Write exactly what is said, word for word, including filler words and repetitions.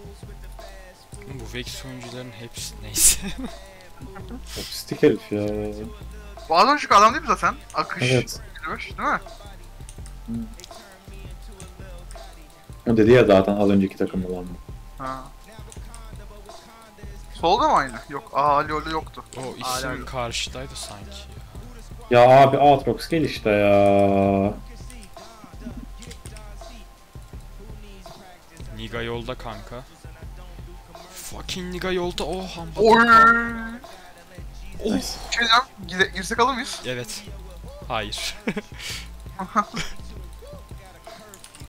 Bu Vex oyuncuların hepsi neyse. Otistik herif ya. Bu az önceki adam değil mi zaten? Akış. Evet. Yürümüş, değil mi? O dedi ya zaten az önceki takım olan bu. Ha. Solda mı aynı? Yok. Aa Ali öyle yoktu. O Hala isim yok. karşıdaydı sanki Ya abi Aatrox gel işte ya. Niga yolda kanka. Fucking Niga yolda. Oh hamba. Oy. Oh. Şey diyeceğim, gire- girsek alır mıyız? Evet. Hayır.